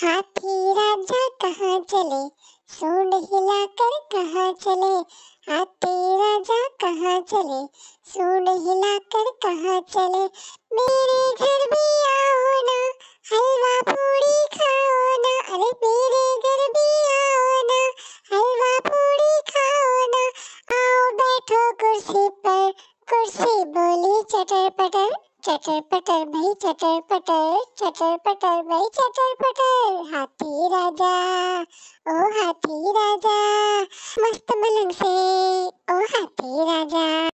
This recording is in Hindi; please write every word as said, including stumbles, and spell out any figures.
हाथी राजा कहाँ चले, सूंड हिलाकर कहाँ चले। हाथी राजा कहाँ चले, सूंड हिलाकर कहाँ चले। मेरे घर भी आओ ना, हलवा पूड़ी खाओ ना। अरे मेरे घर भी आओ ना, हलवा पूड़ी खाओ ना। आओ बैठो कुर्सी पर, कुर्सी बोली चटर पटर, चटर पटर भाई चटर पटर, चटर पटर भाई चटर पटर। हाथी राजा, ओ हाथी राजा, मस्त मलंग से, ओ हाथी राजा।